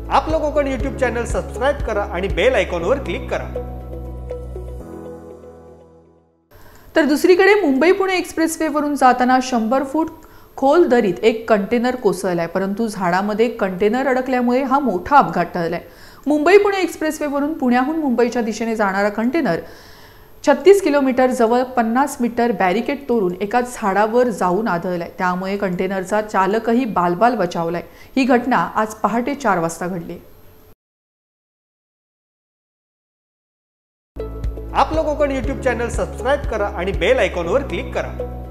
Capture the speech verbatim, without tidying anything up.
आपलं Konkan YouTube channel subscribe करा आणि बेल आयकॉनवर क्लिक करा। तर दुसरीकडे मुंबई पुणे एक्सप्रेसवे वरून जाताना शंभर फूट खोल दरीत एक कंटेनर कोसळलाय, परंतु झाडामध्ये कंटेनर अडकल्यामुळे हा मोठा अपघात टळलाय। मुंबई पुणे एक्सप्रेसवे वरून पुण्याहून मुंबईच्या दिशेने जाणारा कंटेनर छत्तीस किलोमीटर जवळ पन्नास मीटर बॅरिकेड तोडून एका झाडावर जाऊन आदळलाय, त्यामुळे कंटेनरचा चालकही बालबाल बचावलाय। ही घटना आज पहाटे चार वाजता घडली। आपलं कोकण यूट्यूब चॅनल सबस्क्राईब करा आणि बेल आयकॉनवर क्लिक करा।